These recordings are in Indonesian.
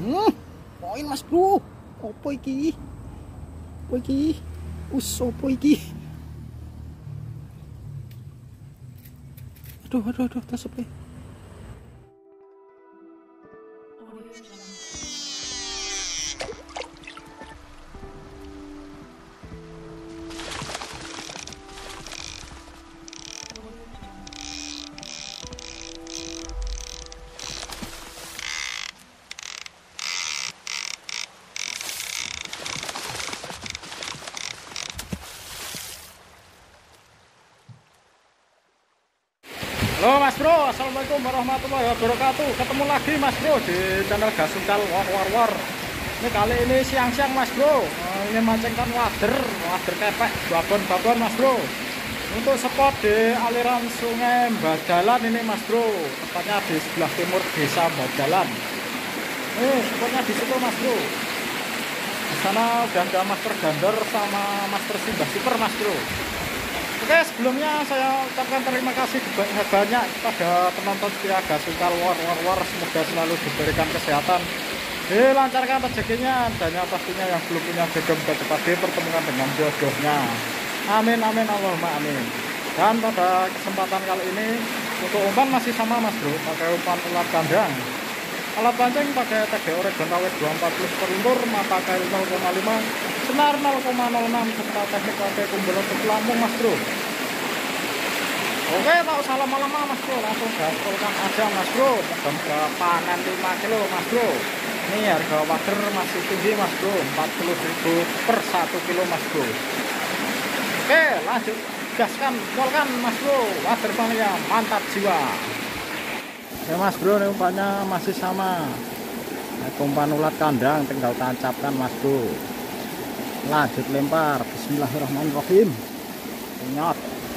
Poin Mas Bro. Opo iki? Opo iki? Opo iki? Aduh, tasep. Halo Mas Bro, assalamualaikum warahmatullahi wabarakatuh. Ketemu lagi Mas Bro di channel Gasungkal War. Ini kali ini siang-siang Mas Bro. Ini mancingkan wader kepek babon Mas Bro. Untuk spot di aliran Sungai Badalan ini Mas Bro. Tepatnya di sebelah timur desa Badalan. Spotnya di situ Mas Bro. Di sana udah ada Master Gander sama Master Simbah Super Mas Bro. Oke, sebelumnya saya ucapkan terima kasih banyak kepada penonton setia Gasungkal War. Semoga selalu diberikan kesehatan, dilancarkan rezekinya, dan yang pastinya yang belum punya jodoh cepat dipertemukan dengan jodohnya. Amin Allahumma amin. Dan pada kesempatan kali ini untuk umpan masih sama Mas Bro, pakai umpan ulat kandang. Alat pancing pakai TG Oregon KW 240 peruntur, mata kail 0,5, senar 0,06, serta teknik pakai kumpulan pelampung Mas Bro. Oke, tak usah lama-lama Mas Bro, langsung gaspolkan aja Mas Bro. Moga panen 5 kilo Mas Bro. Ini harga wader masih tinggi Mas Bro, 40.000 per 1 kilo Mas Bro. Oke, lanjut gaskan, polkan Mas Bro, wader palingnya mantap jiwa. Ya Mas Bro, ini umpannya masih sama. Umpan ulat kandang tinggal tancapkan Mas Bro. Lanjut lempar. Bismillahirrahmanirrahim. Ingat.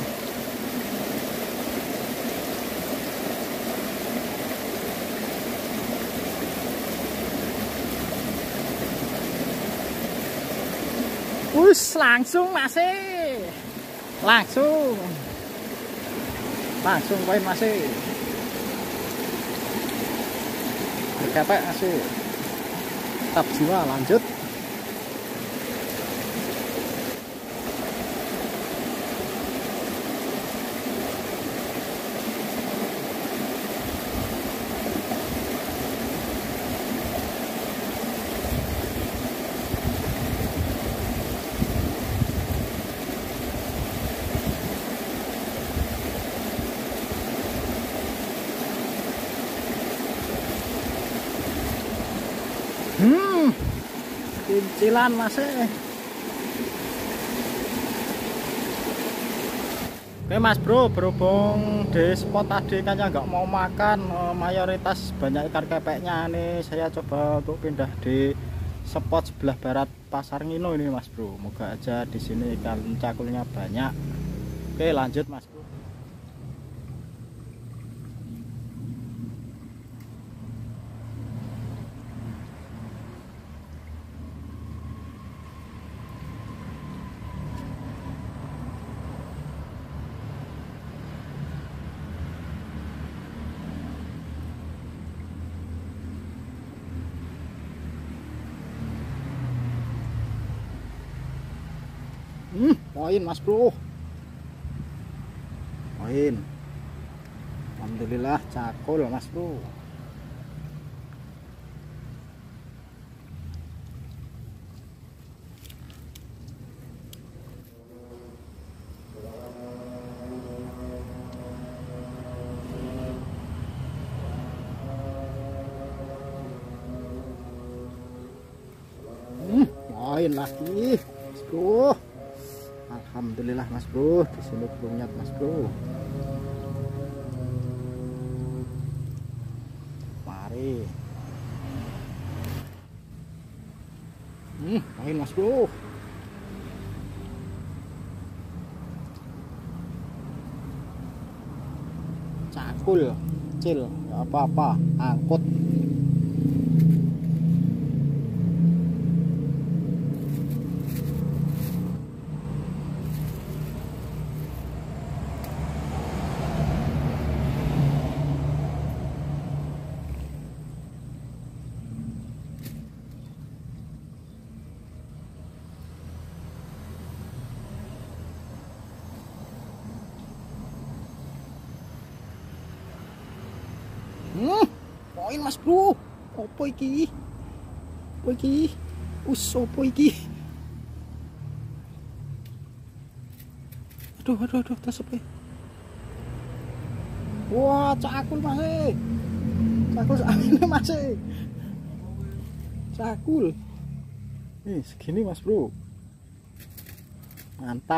Langsung masih. Langsung poin masih. Kepek masih. Tetap jiwa, lanjut. Kincilan masih. Oke Mas Bro, berhubung di spot tadi kan nggak mau makan, mayoritas banyak ikan kepeknya nih. Saya coba untuk pindah di spot sebelah barat Pasar Ngino ini Mas Bro. Moga aja di sini ikan cakulnya banyak. Oke, lanjut Mas Bro. Poin Mas Bro. Poin. Alhamdulillah cakul Mas Bro. Poin lagi Mas Bro. Alhamdulillah Mas Bro, di sini punya Mas Bro. Mari. Poin Mas Bro. Cakul, kecil, nggak apa-apa, angkut. main Mas Bro. Opo iki? Opo iki? Opo iki? Aduh, tesepe. Wah, cakul Mas. Cakul sakmene Mas. Cakul. Nih, segini Mas Bro. Mantap.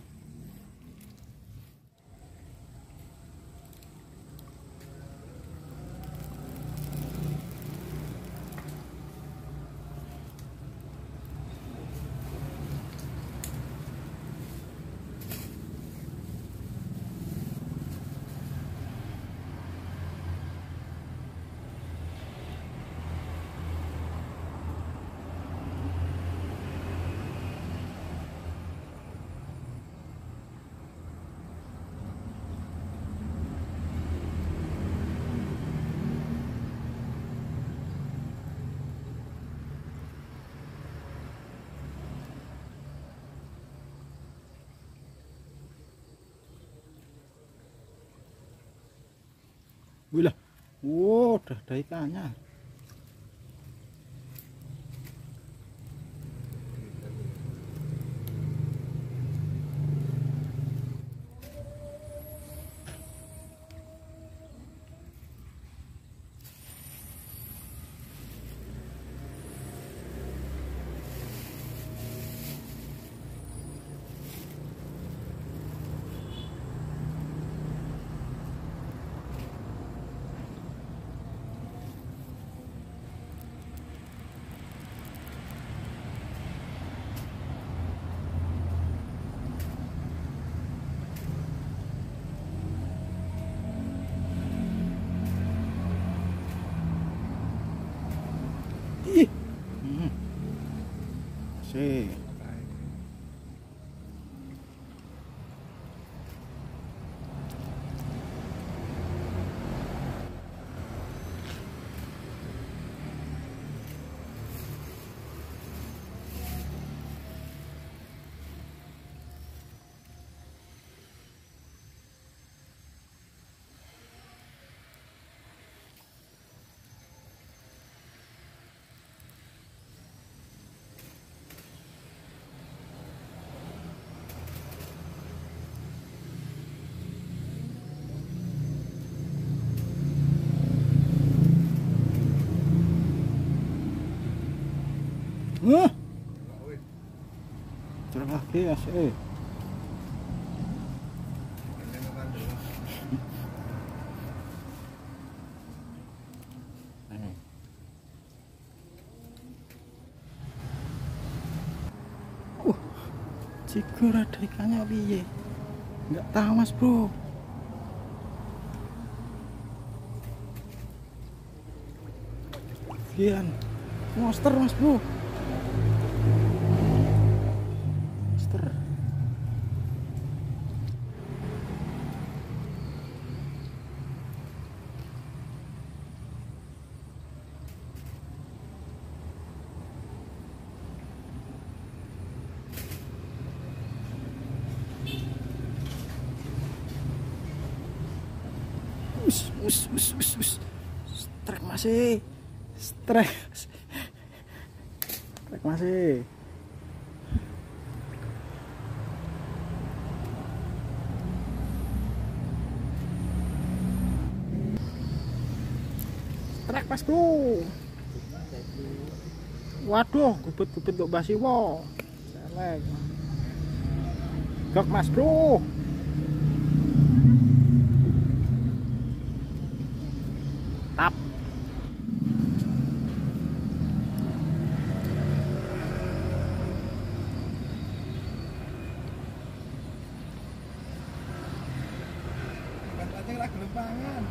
Wih lah, wow, udah ada ikannya. Ih. Sih. Terus lagi ya sih. Cikur ada ikannya piye? Nggak tahu Mas Bro. Sekian monster Mas Bro. Monster. Us. Strek masih. Strek masih. Strek Mas Bro. Waduh, gubet kok basi wo. Selek. Gok Mas Bro. Tap. Pancing ra gelem pangan.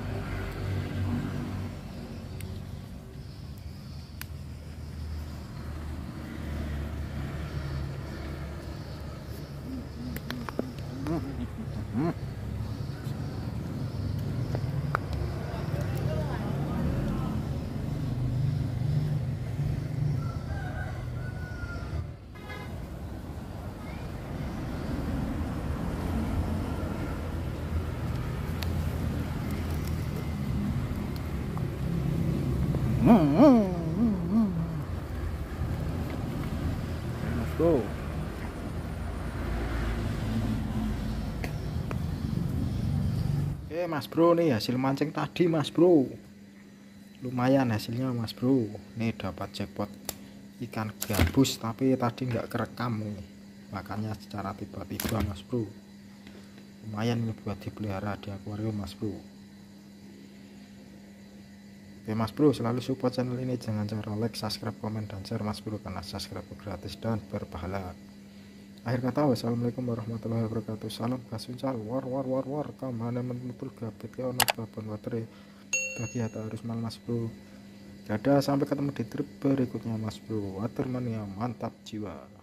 Mas bro. Oke mas bro, nih hasil mancing tadi mas bro, lumayan hasilnya mas bro. Nih dapat jackpot ikan gabus, tapi tadi nggak kerekam nih, makanya secara tiba-tiba mas bro. Lumayan ini buat dipelihara di akuarium mas bro. Oke mas bro, selalu support channel ini, jangan cara like, subscribe, komen, dan share mas bro, karena subscribe gratis dan berpahala. Akhir kata, wassalamualaikum warahmatullahi wabarakatuh. Salam gasuncal war kamane menutul gabet ke ono babon watere bagi hata harus mal mas bro. Dadah, sampai ketemu di trip berikutnya mas bro. Watermania mantap jiwa.